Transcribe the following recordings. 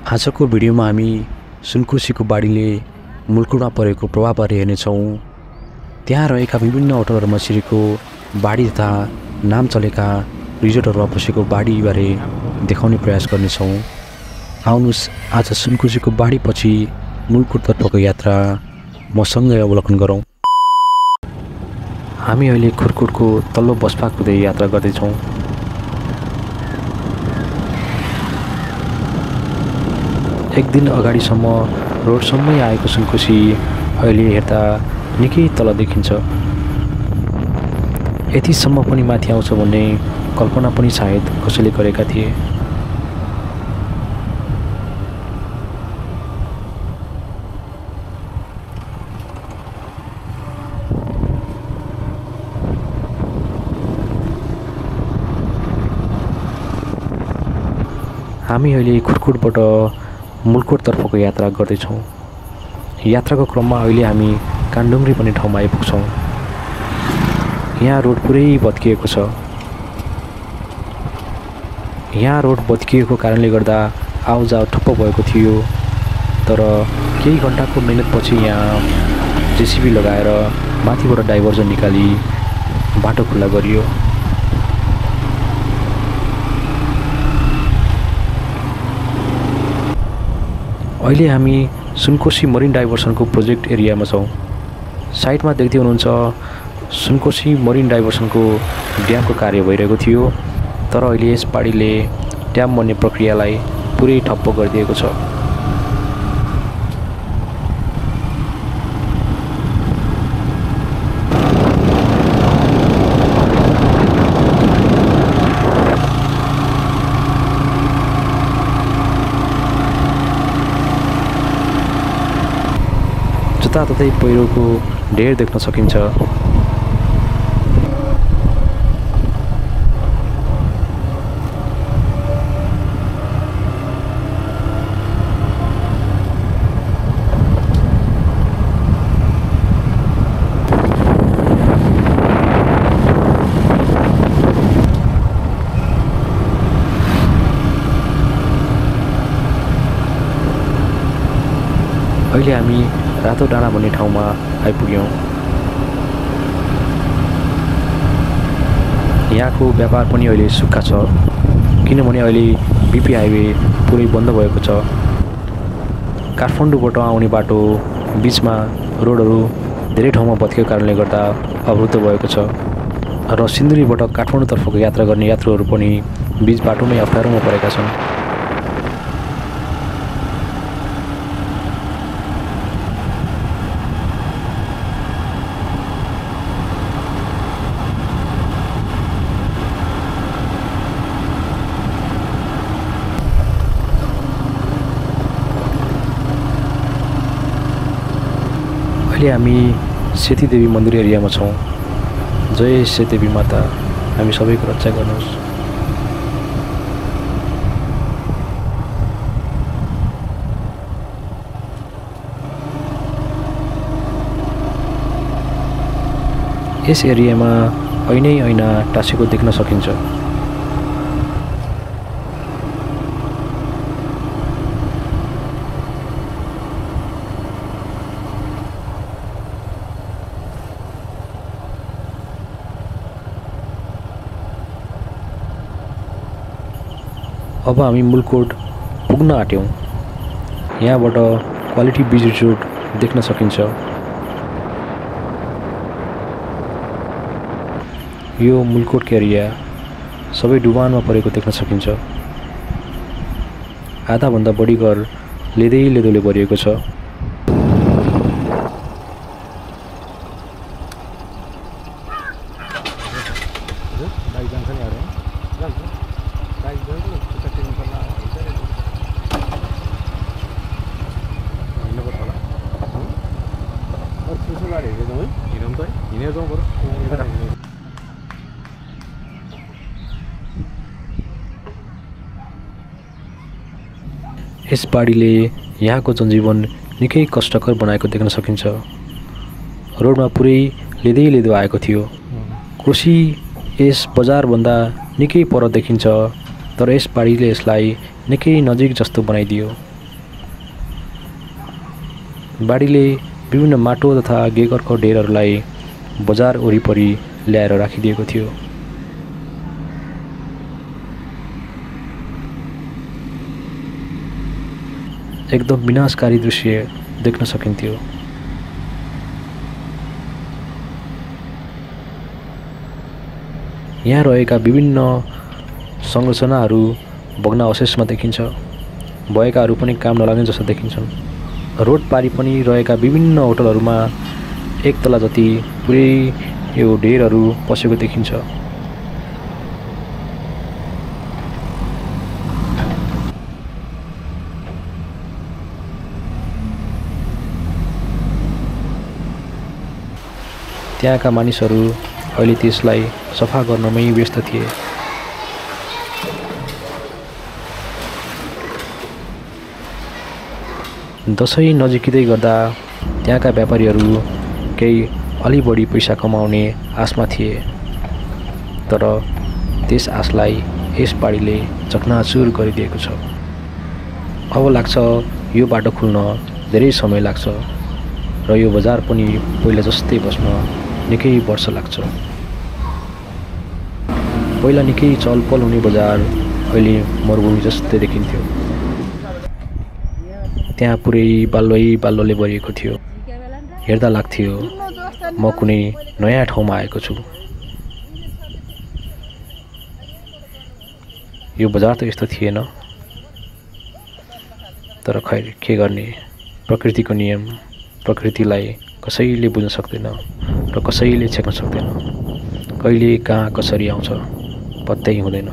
आजको भिडियोमा हामी सुनकोसीको बाढीले मुलकुटमा परेको प्रभावबारे हेर्नेछौँ। त्यहाँ रहेका विभिन्न होटलहरूमा छिरेको बाढी तथा नाम चलेका रिजोर्टहरूमा पसेको बाढीबारे देखाउने प्रयास गर्नेछौँ। आउनुहोस् आज सुनकोसीको बाढीपछि मुलकुटतर्फको यात्रा मसँगै अवलोकन गरौँ। हामी अहिले खुरकुटको तल्लो बसपाक हुँदै यात्रा गर्दैछौँ। एक दिन अगाडिसम्म रोडसम्मै आएको सुनकोसी अहिले हेर्दा निकै तल देखिन्छ। यतिसम्म पनि माथि आउँछ भन्ने कल्पना पनि सायद कसैले गरेका थिए। हामी अहिले खुरकुटबाट मुलकोटतर्फको यात्रा गर्दैछौँ। यात्राको क्रममा अहिले हामी कान्डुङ्ग्री भन्ने ठाउँमा आइपुग्छौँ। यहाँ रोड पुरै भत्किएको छ। यहाँ रोड भत्किएको कारणले गर्दा आउजाउ ठप्प भएको थियो, तर केही घन्टाको मेहनतपछि यहाँ जेसीबी लगाएर माथिबाट डाइभर्जन निकाली बाटो खुल्ला गरियो। अहिले हामी सुनकोसी मरिन डाइभर्सनको प्रोजेक्ट एरियामा छौँ। साइडमा देख्दै हुनुहुन्छ सुनकोसी मरिन डाइभर्सनको ड्यामको कार्य भइरहेको थियो, तर अहिले यस बाढीले ड्याम बन्ने प्रक्रियालाई पुरै ठप्प गरिदिएको छ। जताततै पहिरोको ढेर देख्न सकिन्छ। अहिले हामी रातो डाँडा भन्ने ठाउँमा आइपुग्यौँ। यहाँको व्यापार पनि अहिले सुक्खा छ, किनभने अहिले बीपी हाइवे पुरै बन्द भएको छ। काठमाडौँबाट आउने बाटो बिचमा रोडहरू धेरै ठाउँमा भत्किएको कारणले गर्दा अवरुद्ध भएको छ र सिन्धुलीबाट काठमाडौँतर्फको यात्रा गर्ने यात्रुहरू पनि बिच बाटोमै अप्ठ्यारोमा परेका छन्। अहिले हामी सेतीदेवी मन्दिर एरियामा छौँ। जय सेतीदेवी माता, हामी सबैको रक्षा गर्नुहोस्। यस एरियामा ऐनै ऐना टाँसेको देख्न सकिन्छ। अब हामी मुलकोट पुग्न आँट्यौँ। यहाँबाट क्वालिटी बीच रिजोर्ट देख्न सकिन्छ। यो मुलकोटको एरिया सबै डुबानमा परेको देख्न सकिन्छ। आधाभन्दा बढी घर लेदोले भरिएको छ। यस बाढीले यहाँको जनजीवन निकै कष्टकर बनाएको देख्न सकिन्छ। रोडमा पुरै लेदो आएको थियो। कोशी यस बजारभन्दा निकै पर देखिन्छ, तर यस बाढीले यसलाई निकै नजिक जस्तो बनाइदियो। बाढीले विभिन्न माटो तथा गेगरको ढेरहरूलाई बजार वरिपरि ल्याएर राखिदिएको थियो। एकदम विनाशकारी दृश्य देख्न सकिन्थ्यो। यहाँ रहेका विभिन्न संरचनाहरू भग्नावशेषमा देखिन्छ। भएकाहरू पनि काम नलाग्ने जस्तो देखिन्छन्। रोड पारी पनि रहेका विभिन्न होटलहरूमा एक तला जति पुरै यो ढेरहरू पसेको देखिन्छ। त्यहाँका मानिसहरू अहिले त्यसलाई सफा गर्नमै व्यस्त थिए। दसैँ नजिकै गर्दा त्यहाँका व्यापारीहरू केही अलि बढी पैसा कमाउने आशमा थिए, तर त्यस आशलाई यस बाढीले चकनाचुर गरिदिएको छ। अब लाग्छ यो बाटो खुल्न धेरै समय लाग्छ र यो बजार पनि पहिला जस्तै बस्न निकै वर्ष लाग्छ। पहिला निकै चलपल हुने बजार अहिले मरुभूमि जस्तै देखिन्थ्यो। त्यहाँ पुरै बालुवाले भरिएको थियो। हेर्दा लाग्थ्यो म कुनै नयाँ ठाउँमा आएको छु। यो बजार त यस्तो थिएन, तर खैर के गर्ने, प्रकृतिको नियम। प्रकृतिलाई कसैले बुझ्न सक्दैन र कसैले छेक्न सक्दैन। कहिले कहाँ कसरी आउँछ पत्तै हुँदैन।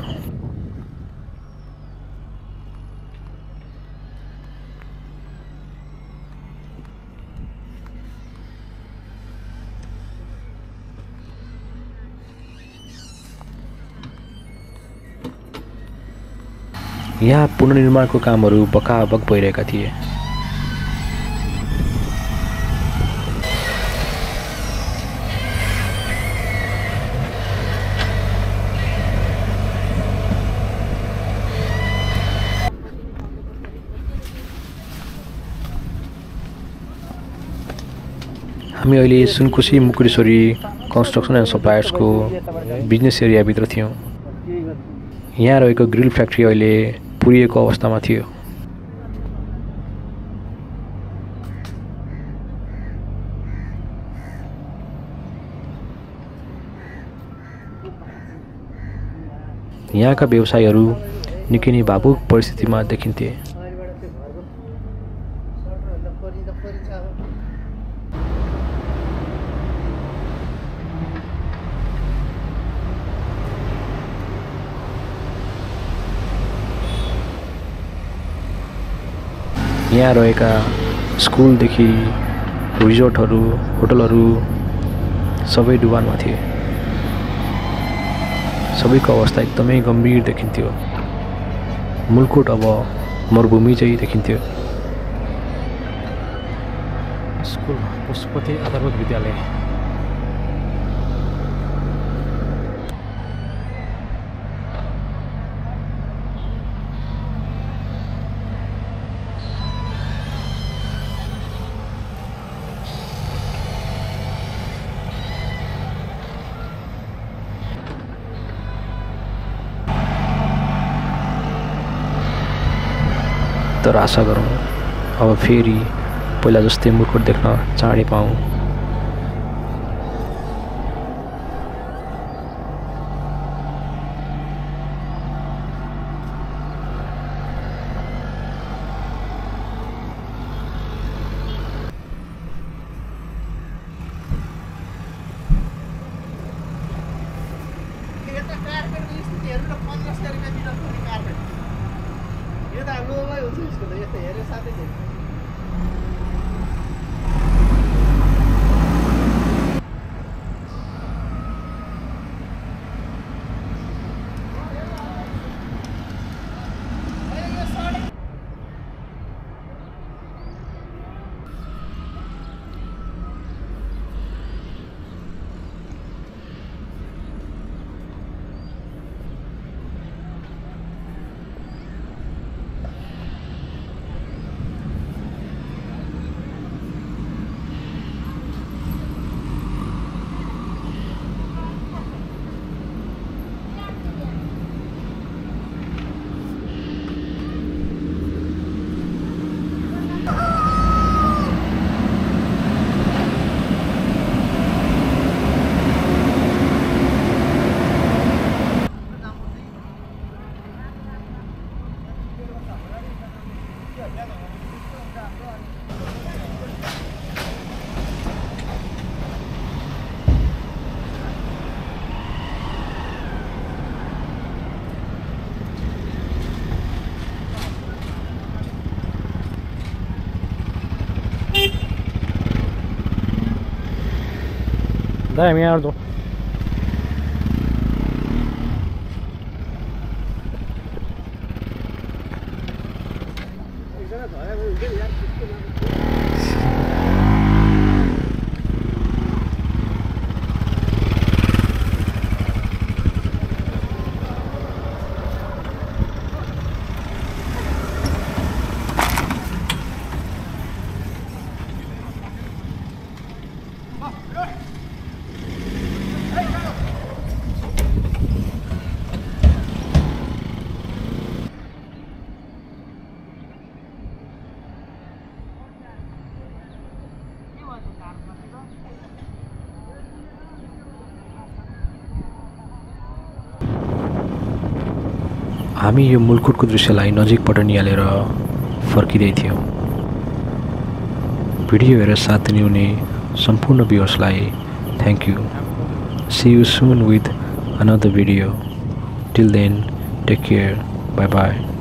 यहाँ पुनर्निर्माणको कामहरू बकाबक भइरहेका थिए। हामी अहिले सुनकोशी मुकुटेश्वरी कन्स्ट्रक्सन एन्ड सप्लायर्सको बिजनेस एरियाभित्र थियौँ। यहाँ रहेको ग्रिल फ्याक्ट्री अहिले पुरिएको अवस्थामा थियो। यहाँका व्यवसायीहरू निकै नै भावुक परिस्थितिमा देखिन्थे। यहाँ रहेका स्कुलदेखि रिजोर्टहरू, होटलहरू सबै डुबानमा थिए। सबैको अवस्था एकदमै गम्भीर देखिन्थ्यो। मुलकुट अब मरुभूमि चाहिँ देखिन्थ्यो। स्कुल पशुपति आधारभूत विद्यालय। तर आशा गरौँ अब फेरि पहिला जस्तै मुकुट देख्न चाँडै पाऊँ। Dai mierda. हामी यो मुलकुटको दृश्यलाई नजिकबाट निहालेर फर्किँदै थियौँ। भिडियो हेरेर साथ दिनुहुने सम्पूर्ण भ्युअर्सलाई thank you. See you soon with another video. Till then take care. Bye by.